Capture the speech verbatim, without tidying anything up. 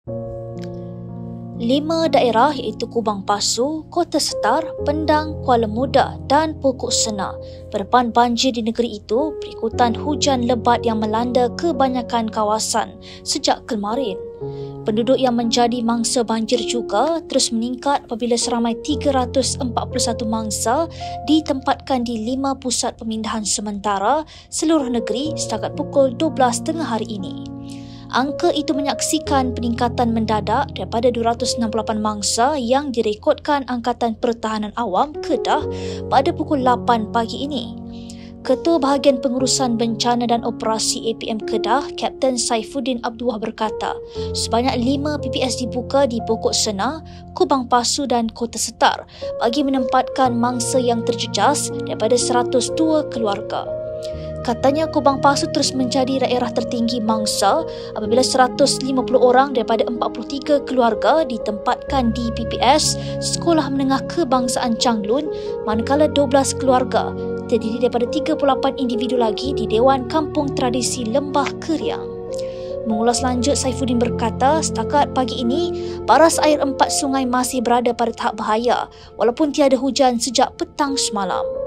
Lima daerah iaitu Kubang Pasu, Kota Setar, Pendang, Kuala Muda dan Pokok Sena berdepan banjir di negeri itu berikutan hujan lebat yang melanda kebanyakan kawasan sejak kemarin. Penduduk yang menjadi mangsa banjir juga terus meningkat apabila seramai tiga ratus empat puluh satu mangsa ditempatkan di lima pusat pemindahan sementara seluruh negeri setakat pukul dua belas tengah hari ini. Angka itu menyaksikan peningkatan mendadak daripada dua ratus enam puluh lapan mangsa yang direkodkan Angkatan Pertahanan Awam Kedah pada pukul lapan pagi ini. Ketua Bahagian Pengurusan Bencana dan Operasi A P M Kedah, Kapten Saifuddin Abdullah berkata, sebanyak lima P P S dibuka di Pokok Sena, Kubang Pasu dan Kota Setar bagi menempatkan mangsa yang terjejas daripada seratus dua keluarga. Katanya Kubang Pasu terus menjadi daerah tertinggi mangsa apabila seratus lima puluh orang daripada empat puluh tiga keluarga ditempatkan di P P S Sekolah Menengah Kebangsaan Changlun, manakala dua belas keluarga terdiri daripada tiga puluh lapan individu lagi di Dewan Kampung Tradisi Lembah Keriang. Mengulas lanjut, Saifuddin berkata, setakat pagi ini, paras air empat sungai masih berada pada tahap bahaya walaupun tiada hujan sejak petang semalam.